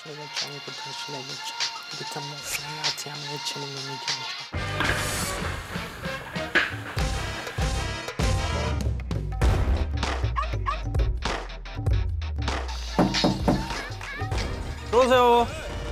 legato, amico dolce legato. Vita moffa, ragazzi, amo che ce ne mi 들어오세요.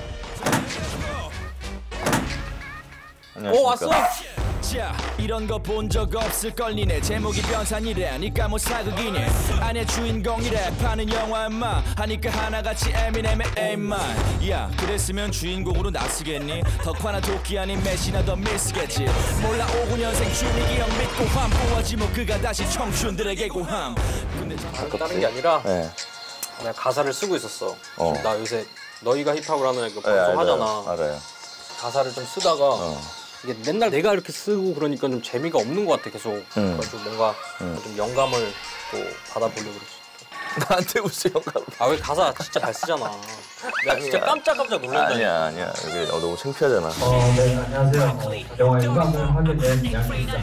안녕하십니까. 오, 왔어? 자, 이런 거 본 적 없을 걸 니네. 제목이 변산이래 니까 뭐 사극이네. 아니야 주인공이래 파는 영화 인마 하니까 하나같이 에미넴의 에임만. 야 그랬으면 주인공으로 나 쓰겠니? 덕화나 도끼 아닌 메시나 더 미스겠지. 몰라 59년생 준익이 형 믿고 함 뽑아지 뭐 그가 다시 청춘들에게 고함. 근데 다른 게 아니라 네. 내가 가사를 쓰고 있었어. 어. 나 요새 너희가 힙합을 하는 그 네, 방송 하잖아. 알아요. 가사를 좀 쓰다가 이게 맨날 내가 이렇게 쓰고 그러니까 좀 재미가 없는 것 같아 계속. 그래서 뭔가 좀 영감을 또 받아보려고 그랬어. 나한테 무슨 영감? 아 왜 가사 진짜 잘 쓰잖아. 내가 진짜 깜짝깜짝 놀란다. 아니야. 여기 너무 창피하잖아. 네, 안녕하세요. 영화 영감을 하게 된 양입니다.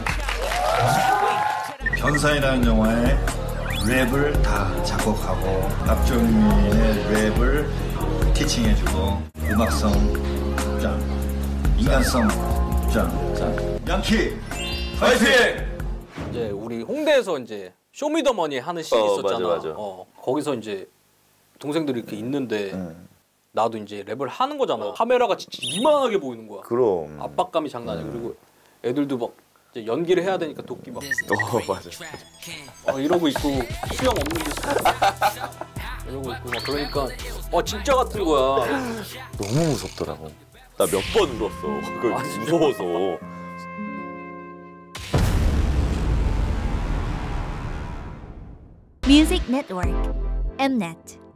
변산이라는 영화에 랩을 다 작곡하고 박정민의 랩을 티칭해주고 음악성 짱, 인간성 짱. 양키 파이팅! 이제 우리 홍대에서 이제 쇼미더머니 하는 씬이 있었잖아. 맞아. 거기서 이제 동생들이 이렇게 있는데 나도 이제 랩을 하는 거잖아. 카메라가 진짜 이만하게 보이는 거야. 그럼. 압박감이 장난 아니야. 그리고 애들도 막 이제 연기를 해야 되니까 도끼 막 맞아. 이러고 있고 수영 없는데 이러고 있고 막 그러니까 진짜 같은 거야. 너무 무섭더라고. 나 몇 번 울었어. 그 무서워서. Music Network, Mnet.